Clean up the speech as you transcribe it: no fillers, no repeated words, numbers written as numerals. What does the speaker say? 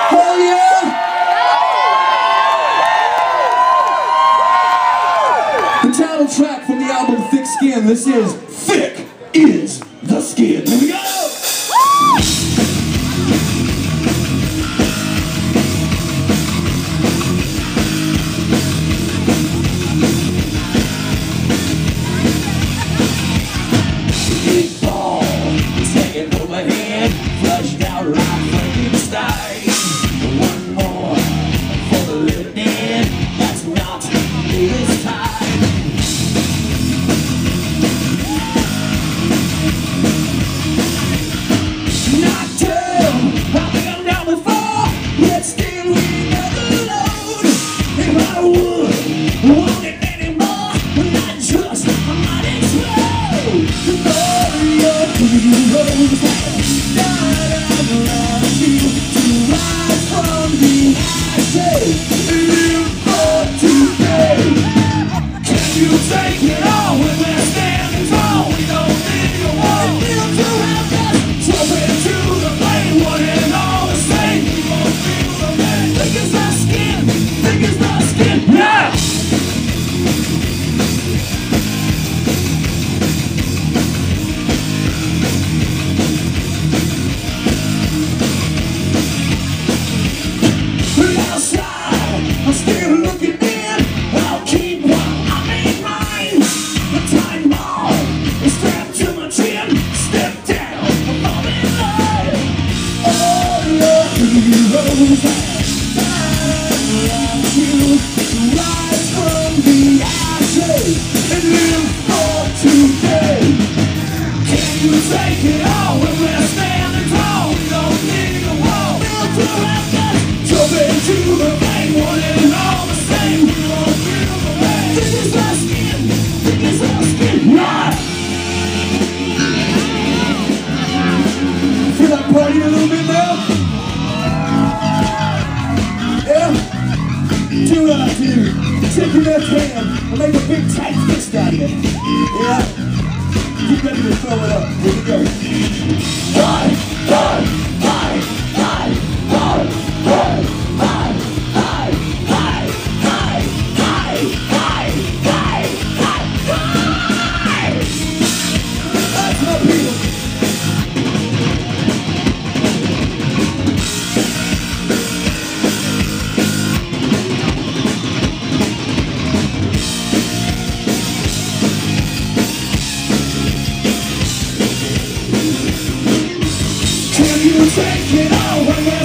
Hell yeah! The title track from the album Thick Skin. This is Thick is the Skin. Here we go! Flushed out like Frankenstein. One more for the little dead. That's not this time. Not two, I've been down before, yet still we never load. If I would want it anymore, not just I might explode. The more you're take it all when we're standing tall. We don't need a wall. We don't do have guts. Jump into the flame, one and all the same. We won't feel the pain. Thick as the skin, thick as the skin. Yeah! Outside, I'm still looking in. I'll keep what I made mine. The time bomb is strapped to my chin. Step down, I'm in line. Oh, your heroes have around you to rise from the ashes and live for today. Can you take it all when we're standing tall? We don't need a wall. Built to have guts. Jump into the flame, one and all the same. We won't feel the pain. This is our skin, this is our skin. Yeah! Feel like partying a little bit now? Yeah? Do what I do. Take your left hand and make a big tight fist out of it. Yeah? Get ready to throw it up. Here we go. Die, die, die, die, die, die. Can you take it all when